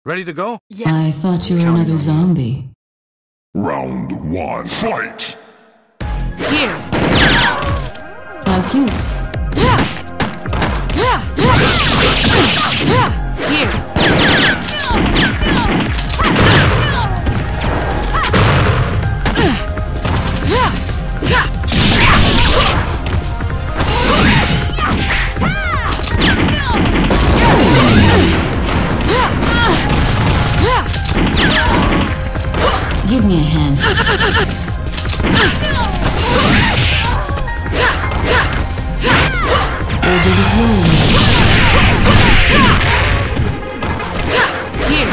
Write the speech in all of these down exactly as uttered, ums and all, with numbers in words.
Ready to go? Yes. I thought you were another zombie. Round one, fight! Here. How cute. Yeah. Yeah. Yeah. Yeah. Here. Give me a hand. We'll do this room. Here.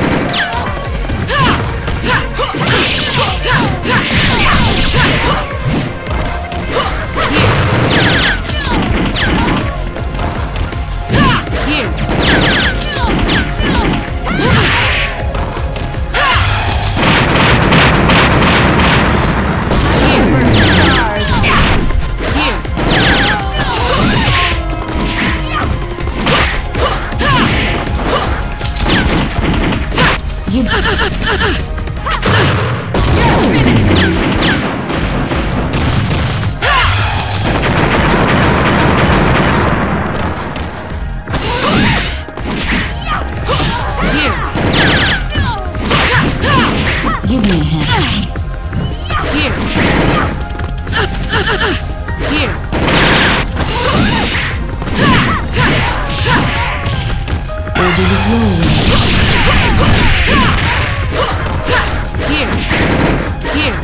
Give me a hand. Here. Here. We'll do this room. Here. Here.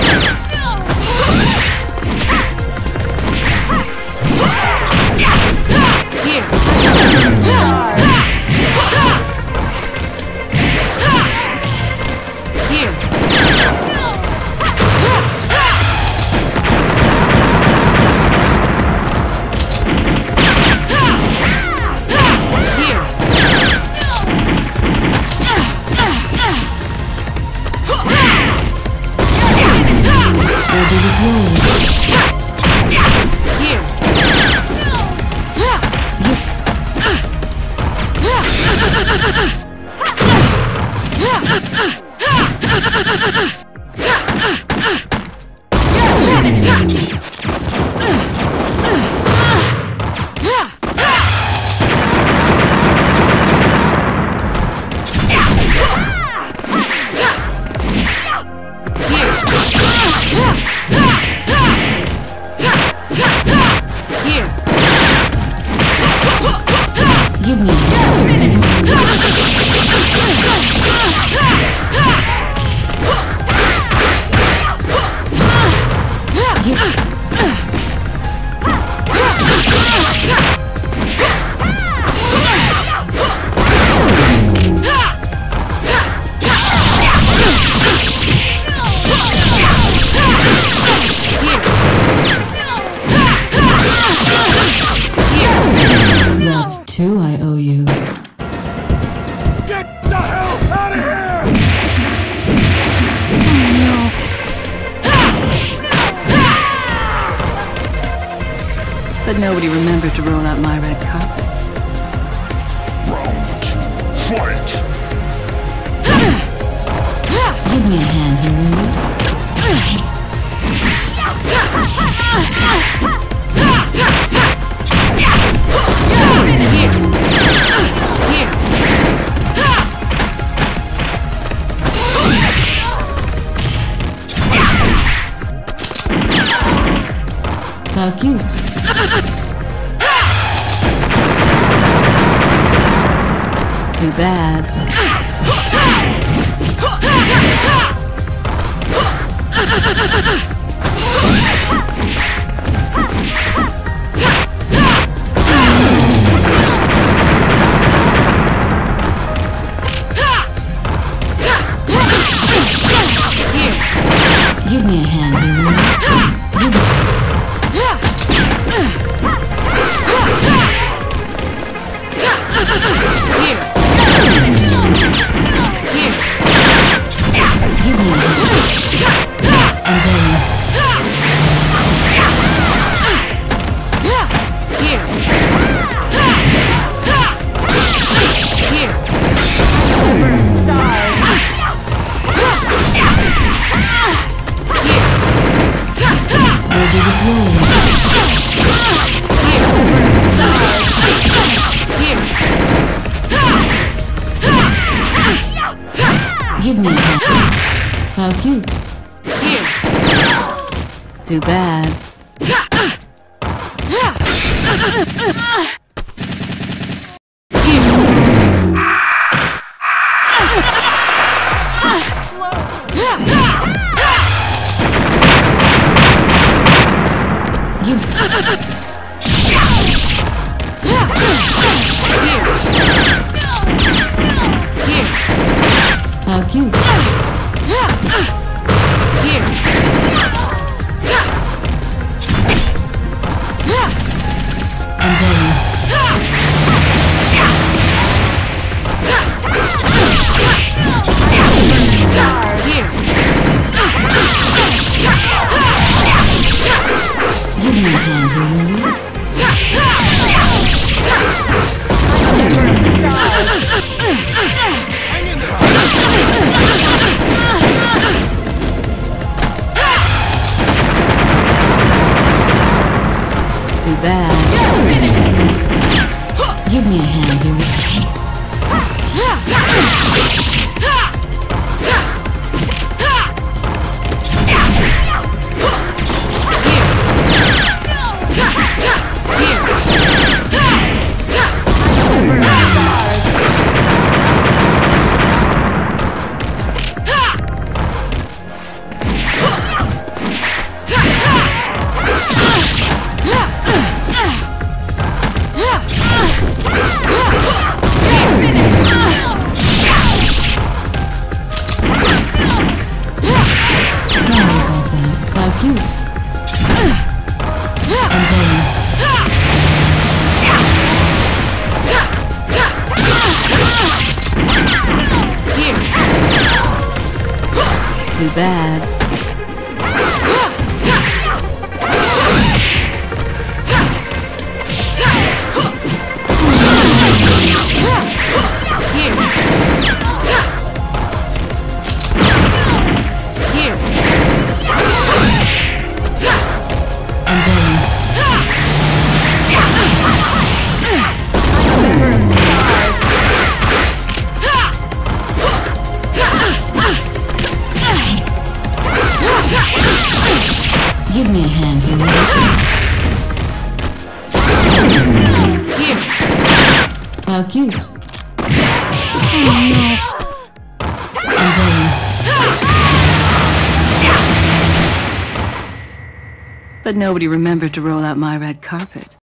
Give me a hand. That's two I owe you. Get the hell out of here! But nobody remembered to roll out my red carpet. Round two, fight! Give me a hand here, will you? How cute. Too bad. Give me a hand here, will you? Give me. Give me a hand. And then Give me a hand. How cute. Here. Too bad. Give. How cute. Here. I'm going. Here. Give me a hand here, will you? Hang in there! Too bad. Give me a hand here, will you? Sorry about that. How cute. I'm going. Here. Too bad. Here. Here. I'm going. Give me a hand here, will you? Here. How cute. I'm going. But nobody remembered to roll out my red carpet.